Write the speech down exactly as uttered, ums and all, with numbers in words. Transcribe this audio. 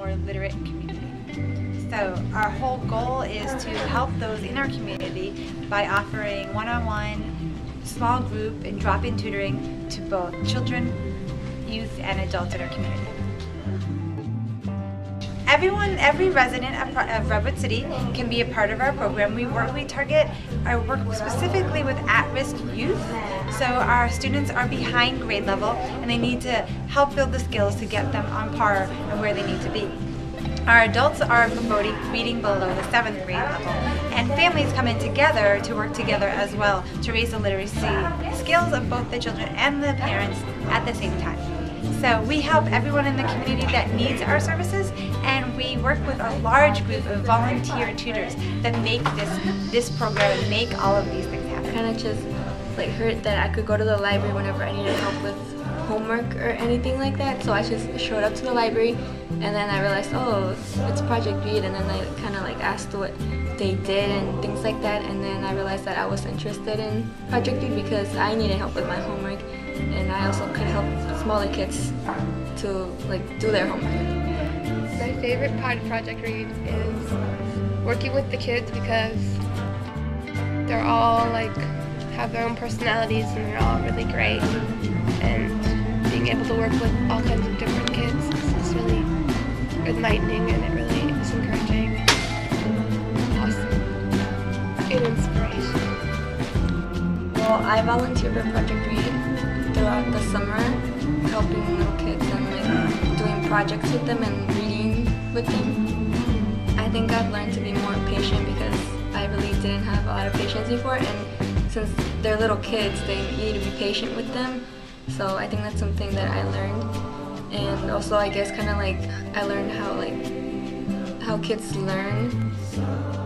more literate community. So our whole goal is to help those in our community by offering one-on-one, small group, and drop-in tutoring to both children, youth, and adults in our community. Everyone, every resident of, of Redwood City can be a part of our program. We work, we target, I work specifically with at-risk youth. So our students are behind grade level and they need to help build the skills to get them on par and where they need to be. Our adults are promoting reading below the seventh grade level, and families come in together to work together as well to raise the literacy skills of both the children and the parents at the same time. So we help everyone in the community that needs our services, and we work with a large group of volunteer tutors that make this this program and make all of these things happen. I kind of just like heard that I could go to the library whenever I needed help with homework or anything like that, so I just showed up to the library, and then I realized, oh, it's Project Read, and then I kind of like asked what they did and things like that, and then I realized that I was interested in Project Read because I needed help with my homework, and I also could help smaller kids to like do their homework. My favorite part of Project Read is working with the kids because they're all like have their own personalities and they're all really great, and being able to work with all kinds of different kids is really enlightening, and it really is encouraging, awesome, and inspirational. Well, I volunteer for Project Read throughout the summer, helping little kids and like doing projects with them and reading with them. I think I've learned to be more patient because I really didn't have a lot of patience before, and since they're little kids, they need to be patient with them. So I think that's something that I learned, and also I guess kind of like I learned how like how kids learn